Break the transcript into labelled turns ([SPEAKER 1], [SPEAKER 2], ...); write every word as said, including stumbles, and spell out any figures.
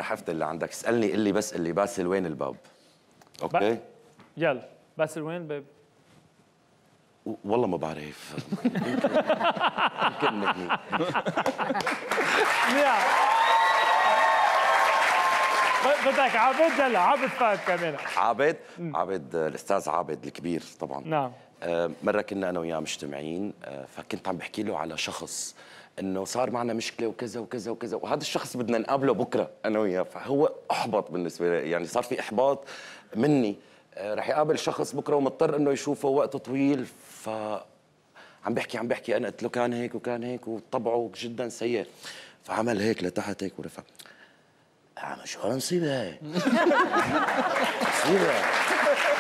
[SPEAKER 1] رح افتي اللي عندك. اسالني، قل لي بس قل لي باسل وين الباب؟ اوكي
[SPEAKER 2] يلا. باسل وين بيب؟
[SPEAKER 1] والله ما بعرف. يمكن منيح.
[SPEAKER 2] بدك عابد يلا. عابد فات كمان.
[SPEAKER 1] عابد عابد الاستاذ عابد الكبير طبعا.
[SPEAKER 2] نعم.
[SPEAKER 1] آه مره كنا انا وياه مجتمعين، آه فكنت عم بحكي له على شخص انه صار معنا مشكله وكذا وكذا وكذا، وهذا الشخص بدنا نقابله بكره انا وياه. فهو احبط بالنسبه لي، يعني صار في احباط مني. آه رح يقابل شخص بكره ومضطر انه يشوفه وقت طويل. ف عم بحكي عم بحكي انا قلت له كان هيك وكان هيك وطبعه جدا سيء. فعمل هيك لتحت هيك ورفع. عم شو هالمصيبه هاي؟ مصيبه